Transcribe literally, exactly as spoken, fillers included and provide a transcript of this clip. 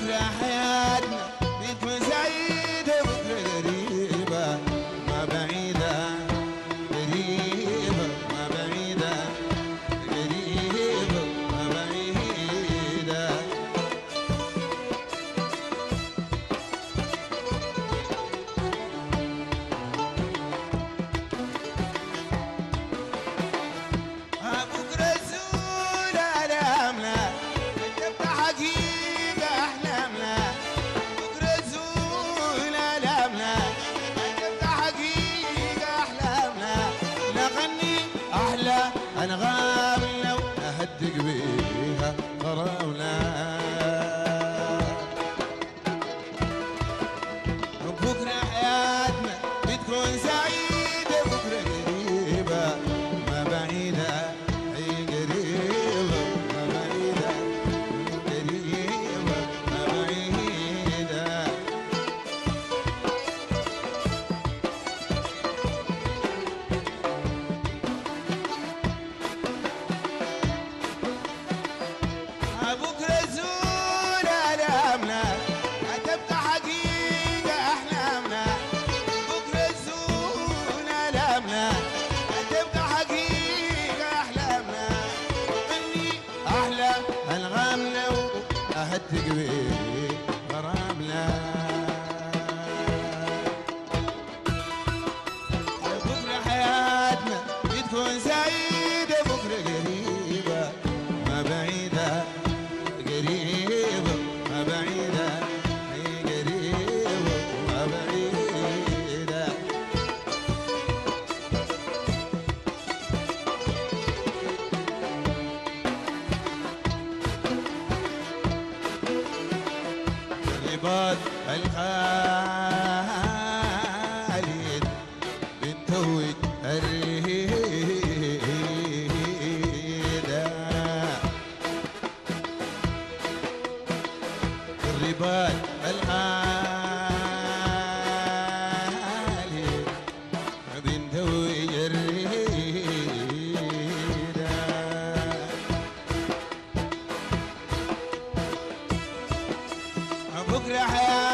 بكرة حياتنا بتكون سعيدة، بكرة قريبة ما بعيدة، قريبة ما بعيدة، قريبة ما بعيدة. بكرة تزول آلامنا تبقى حقيقة أحلامنا، بكرة تزول آلامنا تبقى حقيقة أحلامنا، نغني أحلى أنغام لو أهدق بيها غرامنا. بكرة حياتنا بتكون سعيدة، بكرة قريبة ما بعيدة، هي قريبة ما بعيدة، قريبة ما بعيدة. بكرة تزول آلامنا هتبقى حقيقة أحلامنا، بكرة تزول آلامنا هتبقى حقيقة أحلامنا، غني أحلى أنغامنا وأهدق بيه غرامنا. بكرة حياتنا بتكون سعيدة، بكرة قريبة ما بعيدة، قريبة ما بعيدة، هي قريبة ما بعيدة. الرباط الخالد بنتوج الريدة، الرباط الخالد بنتوج الريدة. بكرة حياتنا